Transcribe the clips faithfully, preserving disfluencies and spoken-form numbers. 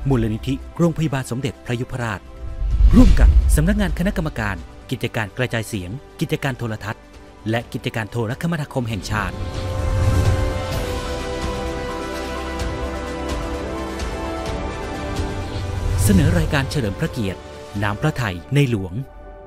มูลนิธิโรงพยาบาลสมเด็จพระยุพราชร่วมกับสำนักงานคณะกรรมการกิจการกระจายเสียงกิจการโทรทัศน์และกิจการโทรคมนาคมแห่งชาติเสนอรายการเฉลิมพระเกียรติน้ำพระทัยในหลวง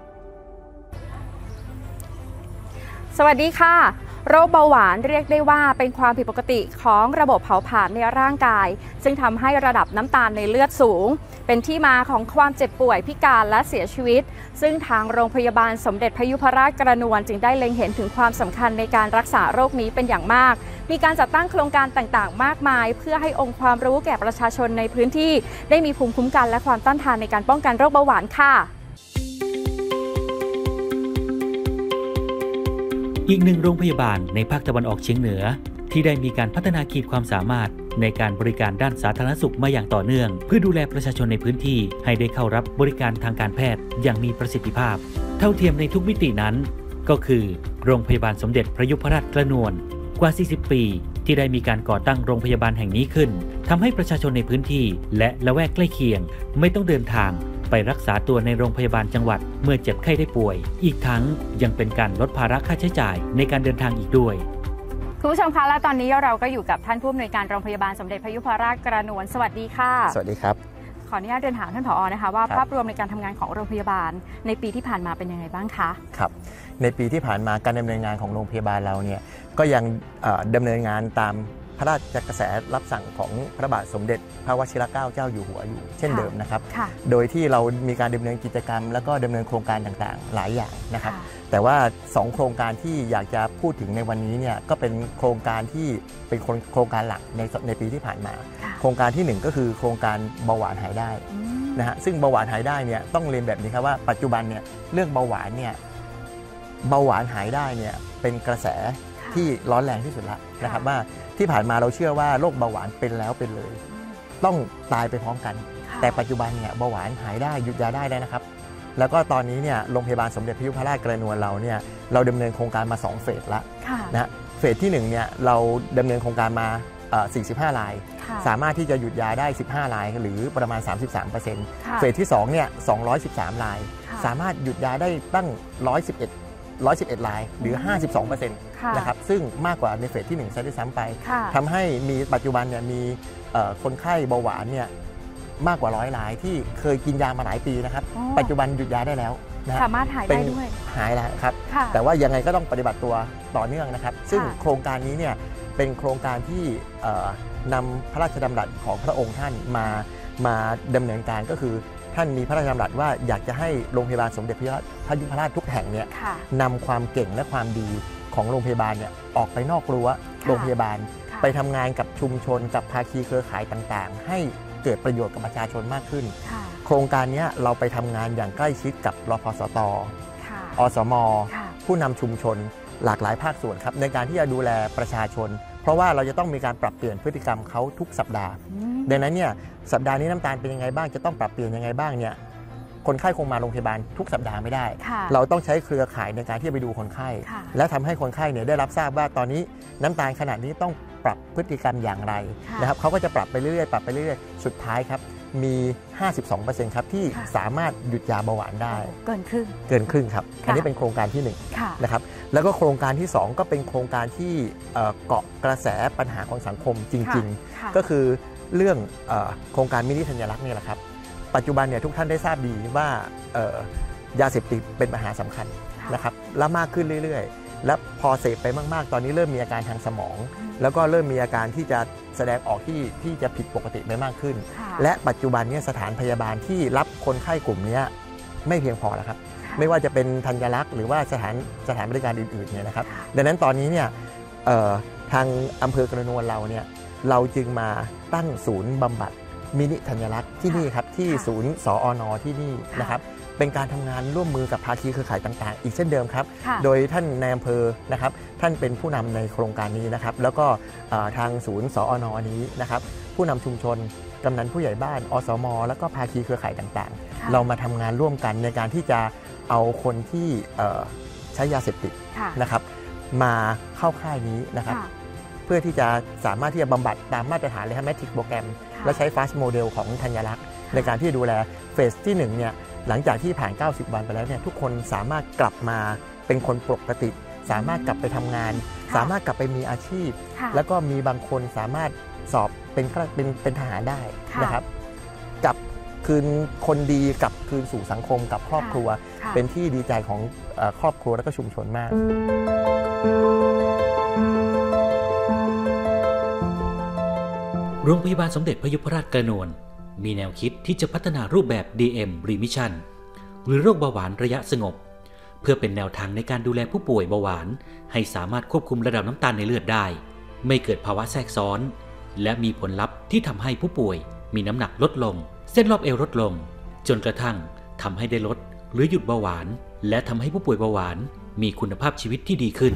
สวัสดีค่ะโรคเบาหวานเรียกได้ว่าเป็นความผิดปกติของระบบเผาผลาญในร่างกายซึ่งทำให้ระดับน้ำตาลในเลือดสูงเป็นที่มาของความเจ็บป่วยพิการและเสียชีวิตซึ่งทางโรงพยาบาลสมเด็จพระยุพราชกระนวลจึงได้เล็งเห็นถึงความสำคัญในการรักษาโรคนี้เป็นอย่างมากมีการจัดตั้งโครงการต่างๆมากมายเพื่อให้องค์ความรู้แก่ประชาชนในพื้นที่ได้มีภูมิคุ้มกันและความต้านทานในการป้องกันโรคเบาหวานค่ะอีกหนึ่งโรงพยาบาลในภาคตะวันออกเฉียงเหนือที่ได้มีการพัฒนาขีดความสามารถในการบริการด้านสาธารณสุขมาอย่างต่อเนื่องเพื่อดูแลประชาชนในพื้นที่ให้ได้เข้ารับบริการทางการแพทย์อย่างมีประสิทธิภาพเท่าเทียมในทุกมิตินั้นก็คือโรงพยาบาลสมเด็จพระยุพราชกระนวลกว่าสี่สิบปีที่ได้มีการก่อตั้งโรงพยาบาลแห่งนี้ขึ้นทำให้ประชาชนในพื้นที่และละแวกใกล้เคียงไม่ต้องเดินทางไปรักษาตัวในโรงพยาบาลจังหวัดเมื่อเจ็บไข้ได้ป่วยอีกทั้งยังเป็นการลดภาระค่าใช้จ่ายในการเดินทางอีกด้วยคุณผู้ชมคะและตอนนี้เราก็อยู่กับท่านผู้อำนวยการโรงพยาบาลสมเด็จพระยุพราชกระนวลสวัสดีค่ะสวัสดีครับขออนุญาตเรียนถามท่านผอ.นะคะว่าภาพรวมในการทำงานของโรงพยาบาลในปีที่ผ่านมาเป็นยังไงบ้างคะครับในปีที่ผ่านมาการดำเนินงานของโรงพยาบาลเราเนี่ยก็ยังดำเนินงานตามพระราชกระแสรับสั่งของพระบาทสมเด็จพระวชิรเกล้าเจ้าอยู่หัวอยู่เช่นเดิมนะครับโดยที่เรามีการดำเนินกิจกรรมแล้วก็ดำเนินโครงการต่างๆหลายอย่างนะครับแต่ว่าสองโครงการที่อยากจะพูดถึงในวันนี้เนี่ยก็เป็นโครงการที่เป็นโครงการหลักในในปีที่ผ่านมาโครงการที่หนึ่งก็คือโครงการเบาหวานหายได้นะฮะซึ่งเบาหวานหายได้เนี่ยต้องเรียนแบบนี้ครับว่าปัจจุบันเนี่ยเรื่องเบาหวานเนี่ยเบาหวานหายได้เนี่ยเป็นกระแสที่ร้อนแรงที่สุดแล้วนะครับว่าที่ผ่านมาเราเชื่อว่าโรคเบาหวานเป็นแล้วเป็นเลยต้องตายไปพร้อมกันแต่ปัจจุบันเนี่ยเบาหวานหายได้หยุดยาได้แล้วนะครับแล้วก็ตอนนี้เนี่ยโรงพยาบาลสมเด็จพระยุพราชกระนวลเราเนี่ยเราดำเนินโครงการมาสองเฟสแล้วนะเฟสที่หนึ่งเนี่ยเราดำเนินโครงการมาสี่สิบห้ารายสามารถที่จะหยุดยาได้สิบห้ารายหรือประมาณ สามสิบสามเปอร์เซ็นต์ เฟสที่สองเนี่ยสองร้อยสิบสามรายสามารถหยุดยาได้ตั้งหนึ่งร้อยสิบเอ็ด หนึ่งร้อยสิบเอ็ดรายหรือ ห้าสิบสองเปอร์เซ็นต์ นะครับซึ่งมากกว่าในเฟสที่หนึ่งซะด้วยซ้ำไปทำให้มีปัจจุบันเนี่ยมีคนไข้เบาหวานเนี่ยมากกว่าร้อยรายที่เคยกินยามาหลายปีนะครับปัจจุบันหยุดยาได้แล้วสามารถหายได้ด้วยหายแล้วครับแต่ว่ายังไงก็ต้องปฏิบัติตัวต่อเนื่องนะครับซึ่งโครงการนี้เนี่ยเป็นโครงการที่นำพระราชดำรัสของพระองค์ท่านมามาดำเนินการก็คือท่านมีพระราชดำรัสว่าอยากจะให้โรงพยาบาลสมเด็จพระยุพราชทุกแห่งเนี่ยนำความเก่งและความดีของโรงพยาบาลเนี่ยออกไปนอกรั้วโรงพยาบาลไปทำงานกับชุมชนกับภาคีเครือข่ายต่างๆให้เกิดประโยชน์กับประชาชนมากขึ้นโครงการนี้เราไปทำงานอย่างใกล้ชิดกับรพสตอสมผู้นำชุมชนหลากหลายภาคส่วนครับในการที่จะดูแลประชาชนเพราะว่าเราจะต้องมีการปรับเปลี่ยนพฤติกรรมเขาทุกสัปดาห์ดังนั้นเนี่ยสัปดาห์นี้น้ำตาลเป็นยังไงบ้างจะต้องปรับเปลี่ยนยังไงบ้างเนี่ยคนไข้คงมาโรงพยาบาลทุกสัปดาห์ไม่ได้เราต้องใช้เครือข่ายในการที่จะไปดูคนไข้และทำให้คนไข้เนี่ยได้รับทราบว่าตอนนี้น้ำตาลขนาดนี้ต้องปรับพฤติกรรมอย่างไรนะครับเขาก็จะปรับไปเรื่อยๆปรับไปเรื่อยๆสุดท้ายครับมี ห้าสิบสองเปอร์เซ็นต์ ครับที่สามารถหยุดยาเบาหวานได้เกินครึ่งเกินครึ่งครับอันนี้เป็นโครงการที่หนึ่งนะครับแล้วก็โครงการที่สองก็เป็นโครงการที่เกาะกระแสปัญหาของสังคมจริงๆก็คือเรื่องโครงการมินิธัญรักษ์นี่แหละครับปัจจุบันเนี่ยทุกท่านได้ทราบดีว่ายาเสพติดเป็นปัญหาสำคัญนะครับและมากขึ้นเรื่อยๆและพอเสพไปมากๆตอนนี้เริ่มมีอาการทางสมองแล้วก็เริ่มมีอาการที่จะแสดงออกที่ที่จะผิดปกติไปมากขึ้นและปัจจุบันนี้สถานพยาบาลที่รับคนไข้กลุ่มนี้ไม่เพียงพอแล้วครับไม่ว่าจะเป็นธัญรักษ์หรือว่าสถานสถานบริการอื่นๆเนี่ยนะครับดังนั้นตอนนี้เนี่ยทางอำเภอกระนวลเราเนี่ยเราจึงมาตั้งศูนย์บำบัดมินิธัญรักษ์ที่นี่ครับที่ศูนย์สอน ที่นี่นะครับเป็นการทำงานร่วมมือกับภาคีเครือข่ายต่างๆอีกเช่นเดิมครับโดยท่านนายอำเภอนะครับท่านเป็นผู้นำในโครงการนี้นะครับแล้วก็ทางศูนย์สอน นี้นะครับผู้นำชุมชนกำนันผู้ใหญ่บ้านอสม.แล้วก็ภาคีเครือข่ายต่างๆเรามาทำงานร่วมกันในการที่จะเอาคนที่ใช้ยาเสพติดนะครับมาเข้าค่ายนี้นะครับพื่อที่จะสามารถที่จะบำบัดตามมาตรฐานเลยครับแมทริกโปรแกรมและใช้ Fast Model ของธัญลักษณ์ในการที่ดูแลเฟสที่หนึ่งเนี่ยหลังจากที่ผ่านเก้าสิบวันไปแล้วเนี่ยทุกคนสามารถกลับมาเป็นคนปกติสามารถกลับไปทำงานสามารถกลับไปมีอาชีพแล้วก็มีบางคนสามารถสอบเป็นเป็นเป็นทหารได้นะครับกลับคืนคนดีกลับคืนสู่สังคมกับครอบครัวเป็นที่ดีใจของครอบครัวและก็ชุมชนมากโรงพยาบาลสมเด็จพระยุพราชกระนวลมีแนวคิดที่จะพัฒนารูปแบบ ดี เอ็ม Remission หรือโรคเบาหวานระยะสงบเพื่อเป็นแนวทางในการดูแลผู้ป่วยเบาหวานให้สามารถควบคุมระดับน้ำตาลในเลือดได้ไม่เกิดภาวะแทรกซ้อนและมีผลลัพธ์ที่ทำให้ผู้ป่วยมีน้ำหนักลดลงเส้นรอบเอวลดลงจนกระทั่งทำให้ได้ลดหรือหยุดเบาหวานและทำให้ผู้ป่วยเบาหวานมีคุณภาพชีวิตที่ดีขึ้น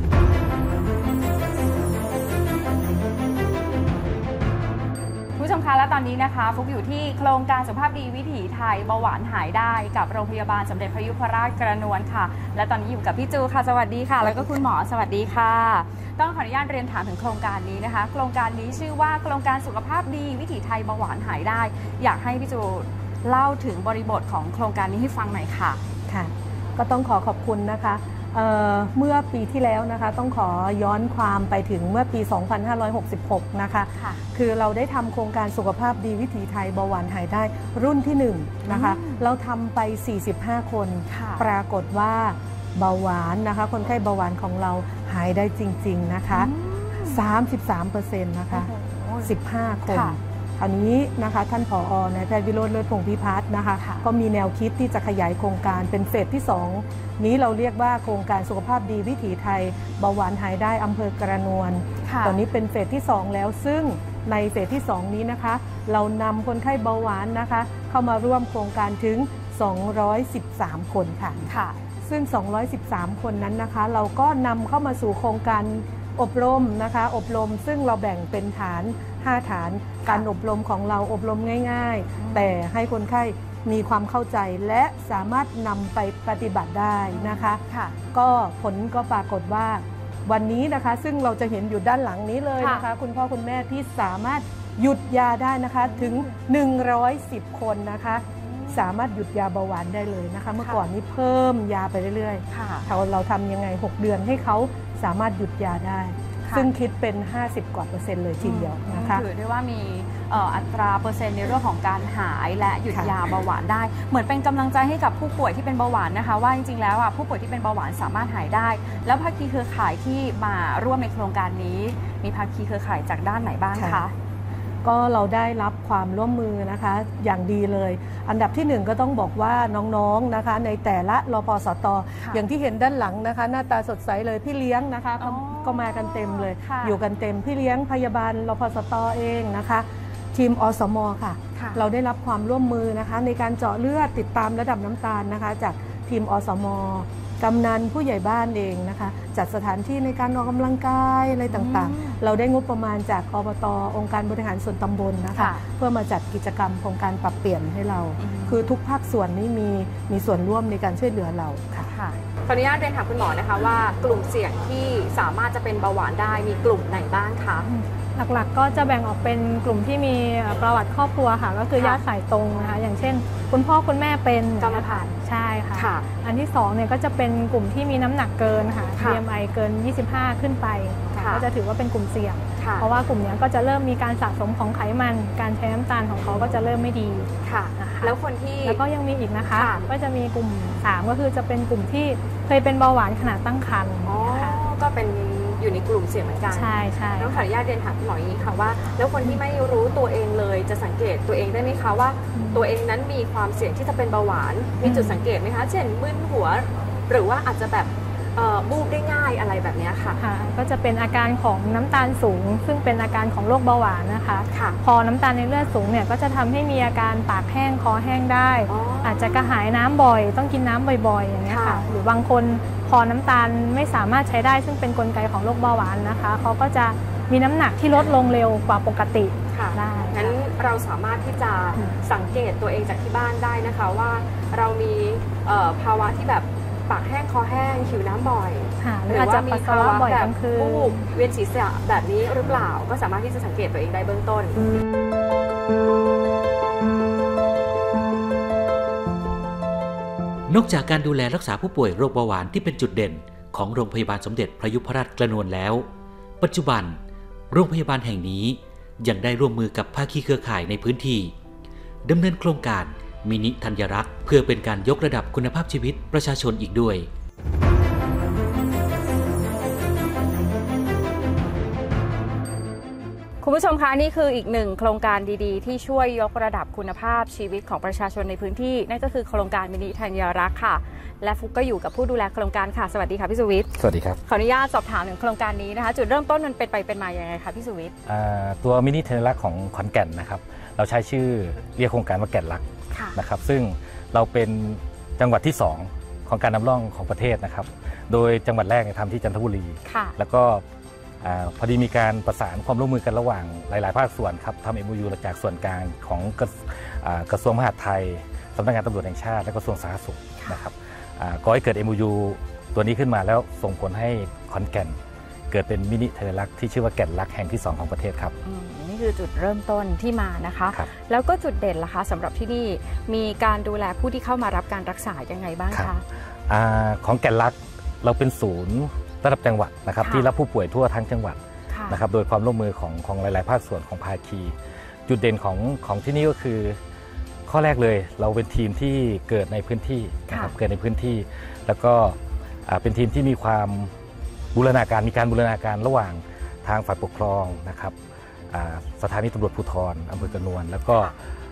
ผู้ชมคะและตอนนี้นะคะฟุกอยู่ที่โครงการสุขภาพดีวิถีไทยเบาหวานหายได้กับโรงพยาบาลสมเด็จพระยุพราชกระนวลค่ะและตอนนี้อยู่กับพี่จูค่ะสวัสดีค่ะแล้วก็คุณหมอสวัสดีค่ะต้องขออนุญาตเรียนถามถึงโครงการนี้นะคะโครงการนี้ชื่อว่าโครงการสุขภาพดีวิถีไทยเบาหวานหายได้อยากให้พี่จูเล่าถึงบริบทของโครงการนี้ให้ฟังหน่อยค่ะค่ะก็ต้องขอขอบคุณนะคะเ, เมื่อปีที่แล้วนะคะต้องขอย้อนความไปถึงเมื่อปี สองพันห้าร้อยหกสิบหก นะคะคือเราได้ทำโครงการสุขภาพดีวิถีไทยเบาหวานหายได้รุ่นที่หนึ่งนะคะเราทำไปสี่สิบห้าคนปรากฏว่าเบาหวานนะคะคนไข้เบาหวานของเราหายได้จริงๆนะคะ สามสิบสามเปอร์เซ็นต์ นะคะสิบห้าคนคราวนี้นะคะท่านผอ.นายแพทย์วิโรจน์ เลิศพงษ์พิพัฒน์นะคะก็มีแนวคิดที่จะขยายโครงการเป็นเฟสที่สองนี้เราเรียกว่าโครงการสุขภาพดีวิถีไทยเบาหวานหายได้อำเภอกระนวลตอนนี้เป็นเฟสที่สองแล้วซึ่งในเฟสที่สองนี้นะคะเรานำคนไข้เบาหวานนะคะเข้ามาร่วมโครงการถึงสองร้อยสิบสามคนค่ะค่ะซึ่งสองร้อยสิบสามคนนั้นนะคะเราก็นำเข้ามาสู่โครงการอบรมนะคะอบรมซึ่งเราแบ่งเป็นฐานห้าฐานการอบรมของเราอบรมง่ายๆแต่ให้คนไข้มีความเข้าใจและสามารถนำไปปฏิบัติได้นะคะก็ผลก็ปรากฏว่าวันนี้นะคะซึ่งเราจะเห็นอยู่ด้านหลังนี้เลยนะคะคุณพ่อคุณแม่ที่สามารถหยุดยาได้นะคะถึงหนึ่งร้อยสิบคนนะคะสามารถหยุดยาเบาหวานได้เลยนะคะเมื่อก่อนนี้เพิ่มยาไปเรื่อยๆเราเราทำยังไงหกเดือนให้เขาสามารถหยุดยาได้ซึ่งคิดเป็นห้าสิบกว่าเปอร์เซ็นต์เลยทีเดียวนะคะถือได้ว่ามีอัตราเปอร์เซ็นต์ในเรื่องของการหายและหยุดยาเบาหวานได้เหมือนเป็นกำลังใจให้กับผู้ป่วยที่เป็นเบาหวานนะคะว่าจริงๆแล้วผู้ป่วยที่เป็นเบาหวานสามารถหายได้แล้วภาคีเครือข่ายที่มาร่วมในโครงการนี้มีภาคีเครือข่ายจากด้านไหนบ้างคะก็เราได้รับความร่วมมือนะคะอย่างดีเลยอันดับที่หนึ่งก็ต้องบอกว่าน้องๆนะคะในแต่ละรพสต.อย่างที่เห็นด้านหลังนะคะหน้าตาสดใสเลยพี่เลี้ยงนะคะก็มากันเต็มเลยอยู่กันเต็มพี่เลี้ยงพยาบาลรพสต.เองนะคะทีมอสม.ค่ะเราได้รับความร่วมมือนะคะในการเจาะเลือดติดตามระดับน้ำตาลนะคะจากทีมอสม.กำนันผู้ใหญ่บ้านเองนะคะจัดสถานที่ในการออกกำลังกายอะไรต่างๆเราได้งบประมาณจากอบต.องค์การบริหารส่วนตำบลนะคะเพื่อมาจัดกิจกรรมโครงการปรับเปลี่ยนให้เราคือทุกภาคส่วนนี้มีมีส่วนร่วมในการช่วยเหลือเราค่ะขออนุญาตเรียนถามคุณหมอนะคะว่ากลุ่มเสี่ยงที่สามารถจะเป็นเบาหวานได้มีกลุ่มไหนบ้างคะหลักๆก็จะแบ่งออกเป็นกลุ่มที่มีประวัติครอบครัวค่ะก็คือญาติสายตรงนะคะอย่างเช่นคุณพ่อคุณแม่เป็นกรรมพันธุ์ใช่ค่ะอันที่สองเนี่ยก็จะเป็นกลุ่มที่มีน้ำหนักเกินค่ะ บี เอ็ม ไอ เกินยี่สิบห้าขึ้นไปก็จะถือว่าเป็นกลุ่มเสี่ยงเพราะว่ากลุ่มนี้ก็จะเริ่มมีการสะสมของไขมันการใช้น้ำตาลของเขาก็จะเริ่มไม่ดีค่ะแล้วคนที่แล้วก็ยังมีอีกนะคะก็จะมีกลุ่มสามก็คือจะเป็นกลุ่มที่เคยเป็นเบาหวานขณะตั้งครรภ์ก็เป็นอยู่ในกลุ่มเสี่ยงเหมือนกันใช่ใช่ต้องขออนุญาตเรียนถามคุณหมออย่างนี้ค่ะว่าแล้วคนที่ไม่รู้ตัวเองเลยจะสังเกตตัวเองได้ไหมคะว่าตัวเองนั้นมีความเสี่ยงที่จะเป็นเบาหวานมีจุดสังเกตไหมคะเช่นมึนหัวหรือว่าอาจจะแบบบูบได้ง่ายอะไรแบบนี้ค่ะก็จะเป็นอาการของน้ำตาลสูงซึ่งเป็นอาการของโรคเบาหวานนะคะพอน้ำตาลในเลือดสูงเนี่ยก็จะทำให้มีอาการปากแห้งคอแห้งได้อาจจะกระหายน้ำบ่อยต้องกินน้ำบ่อยๆอย่างนี้ค่ะหรือบางคนพอน้ำตาลไม่สามารถใช้ได้ซึ่งเป็นกลไกของโรคเบาหวานนะคะเขาก็จะมีน้ำหนักที่ลดลงเร็วกว่าปกติได้งั้นเราสามารถที่จะสังเกตตัวเองจากที่บ้านได้นะคะว่าเรามีภาวะที่แบบปากแห้งคอแห้งหิวน้ำบ่อยหรืออาจจะปัสสาวะบ่อยกลางคืนวูบเวียนศีรษะแบบนี้หรือเปล่าก็สามารถที่จะสังเกตตัวเองได้เบื้องต้นนอกจากการดูแลรักษาผู้ป่วยโรคเบาหวานที่เป็นจุดเด่นของโรงพยาบาลสมเด็จพระยุพราชกระนวนแล้วปัจจุบันโรงพยาบาลแห่งนี้ยังได้ร่วมมือกับภาคีเครือข่ายในพื้นที่ดำเนินโครงการมินิธัญรักษ์เพื่อเป็นการยกระดับคุณภาพชีวิตประชาชนอีกด้วยคุณผู้ชมคะนี่คืออีกหนึ่งโครงการดีๆที่ช่วยยกระดับคุณภาพชีวิตของประชาชนในพื้นที่นั่นก็คือโครงการมินิธัญรักษ์ค่ะและฟุกก็อยู่กับผู้ดูแลโครงการค่ะสวัสดีค่ะพี่สุวิทย์สวัสดีครับขออนุญาตสอบถามถึงโครงการนี้นะคะจุดเริ่มต้นมันเป็นไปเป็นมาอย่างไรคะพี่สุวิทย์ตัวมินิธัญรักษ์ของขอนแก่นนะครับเราใช้ชื่อเรียกโครงการว่าแก่นรักนะครับซึ่งเราเป็นจังหวัดที่สองของการนำร่องของประเทศนะครับโดยจังหวัดแรกทำที่จันทบุรีแล้วก็พอดีมีการประสานความร่วมมือกันระหว่างหลายๆภาคส่วนครับทำ เอ็ม โอ ยู จากส่วนกลางของกระทรวงมหาดไทยสำนักงานตำรวจแห่งชาติและกระทรวงสาธารณสุขนะครับก่อให้เกิด เอ็ม โอ ยู ตัวนี้ขึ้นมาแล้วส่งผลให้ขอนแก่นเกิดเป็นมินิธัญรักษ์ที่ชื่อว่าแก่นรักแห่งที่สองของประเทศครับนี่คือจุดเริ่มต้นที่มานะคะแล้วก็จุดเด่นล่ะคะสำหรับที่นี่มีการดูแลผู้ที่เข้ามารับการรักษายังไงบ้างคะของแก่นรักเราเป็นศูนย์ระดับจังหวัดนะครับที่รับผู้ป่วยทั่วทั้งจังหวัดนะครับโดยความร่วมมือของของหลายๆภาคส่วนของภาคีจุดเด่นของของที่นี่ก็คือข้อแรกเลยเราเป็นทีมที่เกิดในพื้นที่นะครับเกิดในพื้นที่แล้วก็เป็นทีมที่มีความบูรณาการมีการบูรณาการระหว่างทางฝ่ายปกครองนะครับสถานีตำรวจภูธรอำเภอกระนวนแล้วก็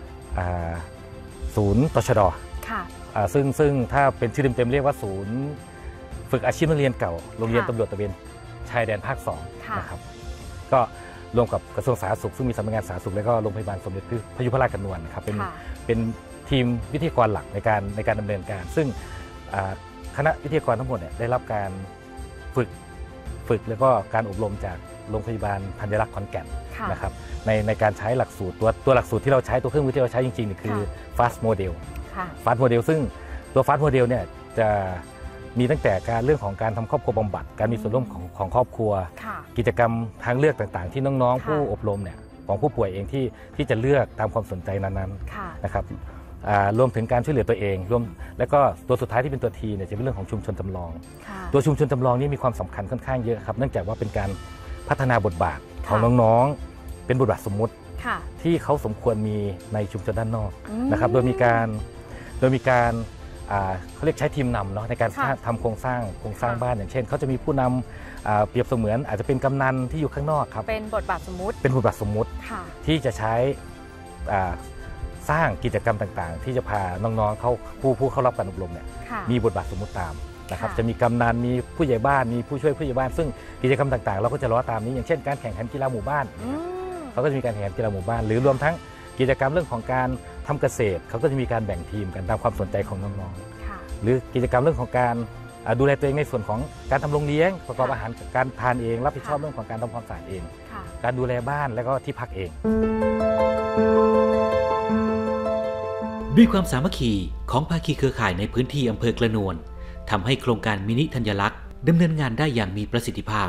ศูนย์ตชด.ซึ่งซึ่งถ้าเป็นชื่อเต็มๆเรียกว่าศูนย์ฝึกอาชีพนักเรียนเก่าโรงเรียนตำรวจตระเวนชายแดนภาคสองนะครับก็รวมกับกระทรวงสาธารณสุขซึ่งมีสำนักงานสาธารณสุขและก็โรงพยาบาลสมเด็จพระยุพราชกระนวนครับเป็นเป็นทีมวิทยากรหลักในการในการดำเนินการซึ่งคณะวิทยากรทั้งหมดเนี่ยได้รับการฝึกฝึกแล้วก็การอบรมจากโรงพยาบาลธัญรักษ์ขอนแก่นนะครับในในการใช้หลักสูตรตัวตัวหลักสูตรที่เราใช้ตัวเครื่องมือที่เราใช้จริงๆนี่คือ fast model fast model ซึ่งตัว fast model เนี่ยจะมีตั้งแต่การเรื่องของการทำครอบครัวบำบัดการมีส่วนร่วมของของครอบครัวกิจกรรมทางเลือกต่างๆที่น้องๆผู้อบรมเนี่ยของผู้ป่วยเองที่ที่จะเลือกตามความสนใจนั้นๆนะครับรวมถึงการช่วยเหลือตัวเองรวมและก็ตัวสุดท้ายที่เป็นตัวทีเนี่ยจะเป็นเรื่องของชุมชนจำลองตัวชุมชนจำลองนี่มีความสำคัญค่อนข้างเยอะครับเนื่องจากว่าเป็นการพัฒนาบทบาทของน้องๆเป็นบทบาทสมมุติที่เขาสมควรมีในชุมชนด้านนอกนะครับโดยมีการโดยมีการเขาเรียกใช้ทีมนำเนาะในการทำโครงสร้างโครงสร้างบ้านอย่างเช่นเขาจะมีผู้นำเปรียบเสมือนอาจจะเป็นกำนันที่อยู่ข้างนอกครับเป็นบทบาทสมมุติเป็นบทบาทสมมุติที่จะใช้สร้างกิจกรรมต่างๆที่จะพาน้องๆเขาผู้ผู้เข้ารับการอบรมเนี่ยมีบทบาทสมมุติตามนะครับจะมีกำนันมีผู้ใหญ่บ้านมีผู้ช่วยผู้ใหญ่บ้านซึ่งกิจกรรมต่างๆเราก็จะล้อตามนี้อย่างเช่นการแข่งขันกีฬาหมู่บ้านเขาก็จะมีการแข่งขันกีฬาหมู่บ้านหรือรวมทั้งกิจกรรมเรื่องของการทำเกษตรเขาก็จะมีการแบ่งทีมกันตามความสนใจของน้องๆหรือกิจกรรมเรื่องของการดูแลตัวเองในส่วนของการทำโรงเลี้ยงประกอบอาหารการทานเองรับผิดชอบเรื่องของการทำความสะอาดเองการดูแลบ้านและก็ที่พักเองด้วยความสามัคคีของภาคีเครือข่ายในพื้นที่อำเภอกระนวนทำให้โครงการมินิธัญรักษ์ดำเนินงานได้อย่างมีประสิทธิภาพ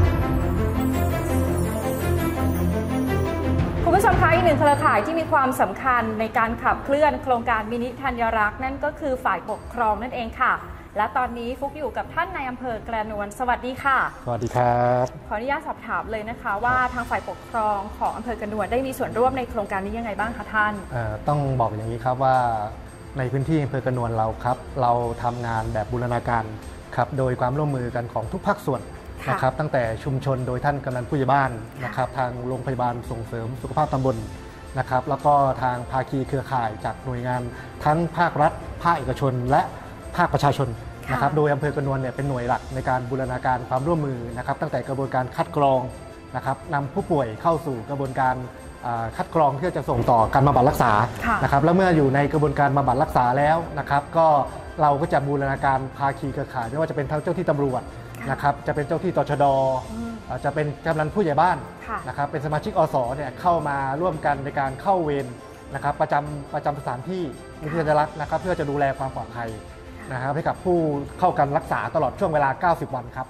คุณผู้ชมคะอีกหนึ่งเครือข่ายที่มีความสำคัญในการขับเคลื่อนโครงการมินิธัญรักษ์นั่นก็คือฝ่ายปกครองนั่นเองค่ะและตอนนี้ฟุกอยู่กับท่านนายอำเภอกระนวนสวัสดีค่ะสวัสดีครับขออนุญาตสอบถามเลยนะคะว่าทางฝ่ายปกครองของอำเภอกระนวนได้มีส่วนร่วมในโครงการนี้ยังไงบ้างคะท่านต้องบอกอย่างนี้ครับว่าในพื้นที่อำเภอกระนวนเราครับเราทำงานแบบบูรณาการครับโดยความร่วมมือกันของทุกภาคส่วนนะครับตั้งแต่ชุมชนโดยท่านกำนันผู้ใหญ่บ้านนะครับทางโรงพยาบาลส่งเสริมสุขภาพตำบลนะครับแล้วก็ทางภาคีเครือข่ายจากหน่วยงานทั้งภาครัฐภาคเอกชนและภาคประชาชนนะครับโดยอำเภอกระนวนเนี่ยเป็นหน่วยหลักในการบูรณาการความร่วมมือนะครับตั้งแต่กระบวนการคัดกรองนะครับนำผู้ป่วยเข้าสู่กระบวนการคัดกรองเพื่อจะส่งต่อการบำบัดรักษานะครับแล้วเมื่ออยู่ในกระบวนการบำบัดรักษาแล้วนะครับก็เราก็จะบูรณาการภาคีเครือข่ายไม่ว่าจะเป็นทั้งเจ้าที่ตำรวจนะครับจะเป็นเจ้าที่ตชด.จะเป็นกำนันผู้ใหญ่บ้านนะครับเป็นสมาชิกอส.เนี่ยเข้ามาร่วมกันในการเข้าเวรนะครับประจำประจำสถานที่มินิธัญรักษ์นะครับเพื่อจะดูแลความปลอดภัยนะครับให้กับผู้เข้าการรักษาตลอดช่วงเวลาเก้าสิบวันครับ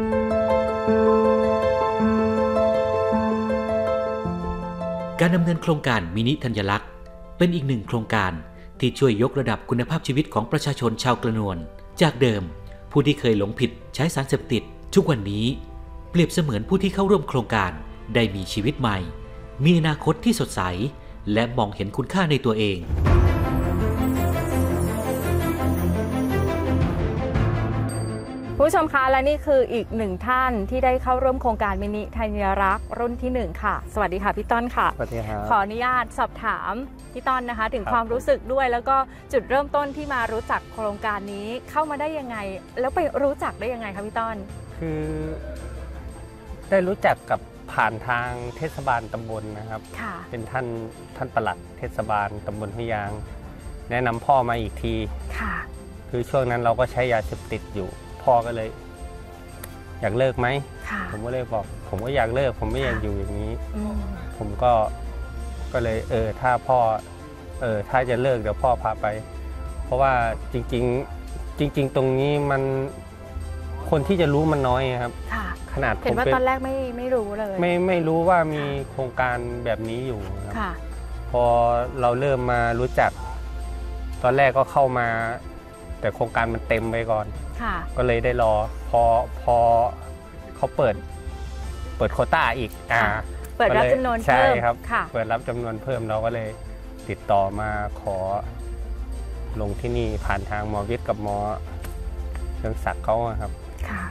การดำเนินโครงการมินิธัญลักษณ์เป็นอีกหนึ่งโครงการที่ช่วยยกระดับคุณภาพชีวิตของประชาชนชาวกระนวนจากเดิมผู้ที่เคยหลงผิดใช้สารเสพติดทุกวันนี้เปรียบเสมือนผู้ที่เข้าร่วมโครงการได้มีชีวิตใหม่มีอนาคตที่สดใสและมองเห็นคุณค่าในตัวเองผู้ชมคะและนี่คืออีกหนึ่งท่านที่ได้เข้าร่วมโครงการมินิธัญรักษ์รุ่นที่หนึ่งค่ะสวัสดีค่ะพี่ต้นค่ะสวัสดีครับขออนุญาตสอบถามพี่ต้นนะคะถึงความรู้สึกด้วยแล้วก็จุดเริ่มต้นที่มารู้จักโครงการนี้เข้ามาได้ยังไงแล้วไปรู้จักได้ยังไงคะพี่ต้นคือได้รู้จักกับผ่านทางเทศบาลตำบลนะครับเป็นท่านท่านปลัดเทศบาลตำบลห้วยยางแนะนำพ่อมาอีกทีค่ะคือช่วงนั้นเราก็ใช้ยาเสพติดอยู่พ่อก็เลยอยากเลิกไหมผมก็เลยบอกผมก็อยากเลิกผมไม่อยากอยู่อย่างนี้ผมก็ก็เลยเออถ้าพ่อเออถ้าจะเลิกเดี๋ยวพ่อพาไปเพราะว่าจริงๆจริงๆตรงนี้มันคนที่จะรู้มันน้อยครับขนาดเห็นว่าตอนแรกไม่ไม่รู้เลยไม่ไม่รู้ว่ามีโครงการแบบนี้อยู่ครับพอเราเริ่มมารู้จักตอนแรกก็เข้ามาแต่โครงการมันเต็มไปก่อนก็เลยได้รอพอพอเขาเปิดเปิดโควต้าอีกอ่าเปิดรับจำนวนเพิ่มใช่ครับเปิดรับจำนวนเพิ่มเราก็เลยติดต่อมาขอลงที่นี่ผ่านทางหมอวิทย์กับหมอเรื่องศักดิ์เขาครับค่ะ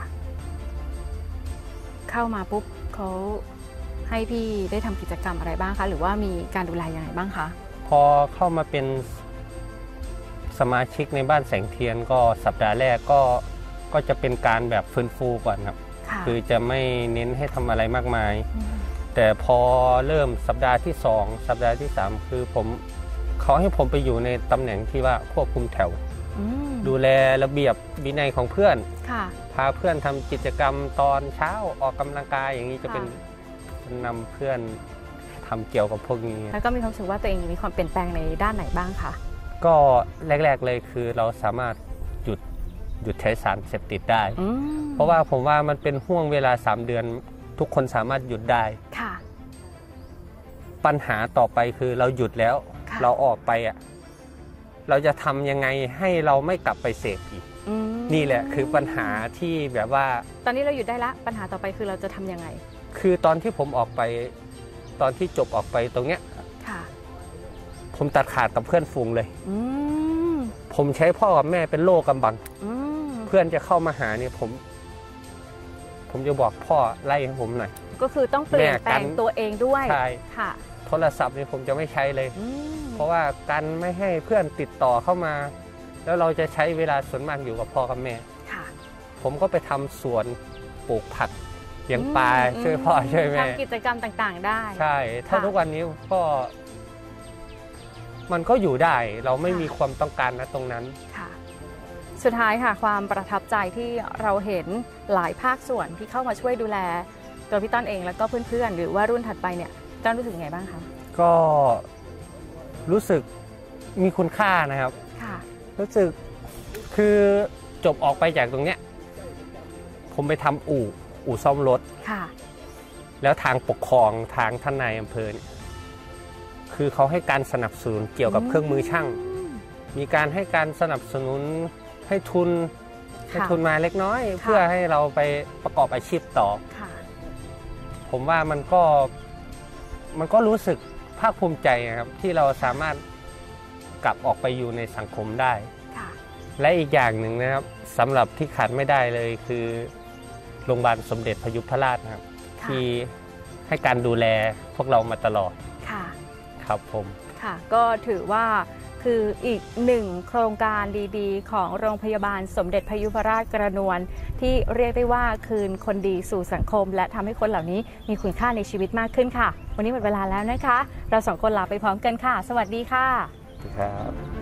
เข้ามาปุ๊บเขาให้พี่ได้ทำกิจกรรมอะไรบ้างคะหรือว่ามีการดูแลยังไงบ้างคะพอเข้ามาเป็นสมาชิกในบ้านแสงเทียนก็สัปดาห์แรกก็ก็จะเป็นการแบบฟื้นฟูก่อนครับคือจะไม่เน้นให้ทำอะไรมากมายแต่พอเริ่มสัปดาห์ที่สองสัปดาห์ที่สามคือผมเขาให้ผมไปอยู่ในตำแหน่งที่ว่าควบคุมแถวดูแลระเบียบวินัยของเพื่อนพาเพื่อนทำกิจกรรมตอนเช้าออกกำลังกายอย่างนี้จะเป็นนำเพื่อนทำเกี่ยวกับพวกนี้แล้วก็มีความรู้สึกว่าตัวเองมีความเปลี่ยนแปลงในด้านไหนบ้างคะก็แรกๆเลยคือเราสามารถหยุดหยุดใช้สารเสพติดได้เพราะว่าผมว่ามันเป็นห่วงเวลาสามเดือนทุกคนสามารถหยุดได้ค่ะปัญหาต่อไปคือเราหยุดแล้วเราออกไปอ่ะเราจะทำยังไงให้เราไม่กลับไปเสพอีกนี่แหละคือปัญหาที่แบบว่าตอนนี้เราหยุดได้ละปัญหาต่อไปคือเราจะทำยังไงคือตอนที่ผมออกไปตอนที่จบออกไปตรงเนี้ยผมตัดขาดกับเพื่อนฝูงเลยผมใช้พ่อกับแม่เป็นโล่กำบังเพื่อนจะเข้ามาหาเนี่ยผมผมจะบอกพ่อไล่ให้ผมหน่อยก็คือต้องเปลี่ยนแปลงตัวเองด้วยใช่ค่ะโทรศัพท์นี่ผมจะไม่ใช้เลยเพราะว่าการไม่ให้เพื่อนติดต่อเข้ามาแล้วเราจะใช้เวลาส่วนมากอยู่กับพ่อกับแม่ผมก็ไปทำสวนปลูกผักเลี้ยงปลาช่วยพ่อช่วยแม่ทำกิจกรรมต่างๆได้ใช่ถ้าทุกวันนี้ก็มันก็อยู่ได้เราไม่มีความต้องการนะตรงนั้นค่ะสุดท้ายค่ะความประทับใจที่เราเห็นหลายภาคส่วนที่เข้ามาช่วยดูแลตัวพี่ต้นเองแล้วก็เพื่อนๆหรือว่ารุ่นถัดไปเนี่ยต้นรู้สึกไงบ้างคะก็รู้สึกมีคุณค่านะครับค่ะรู้สึกคือจบออกไปจากตรงเนี้ยผมไปทำอู่อู่ซ่อมรถค่ะแล้วทางปกครองทางท่านนายอำเภอคือเขาให้การสนับสนุนเกี่ยวกับเครื่องมือช่างมีการให้การสนับสนุนให้ทุนให้ทุนมาเล็กน้อยเพื่อให้เราไปประกอบอาชีพต่อผมว่ามันก็มันก็รู้สึกภาคภูมิใจครับที่เราสามารถกลับออกไปอยู่ในสังคมได้และอีกอย่างหนึ่งนะครับสำหรับที่ขาดไม่ได้เลยคือโรงพยาบาลสมเด็จพยุพราชนะครับที่ให้การดูแลพวกเรามาตลอดครับผมค่ะก็ถือว่าคืออีกหนึ่งโครงการดีๆของโรงพยาบาลสมเด็จพยุพราชกระนวนที่เรียกได้ว่าคืนคนดีสู่สังคมและทำให้คนเหล่านี้มีคุณค่าในชีวิตมากขึ้นค่ะวันนี้หมดเวลาแล้วนะคะเราสองคนลาไปพร้อมกันค่ะสวัสดีค่ะครับ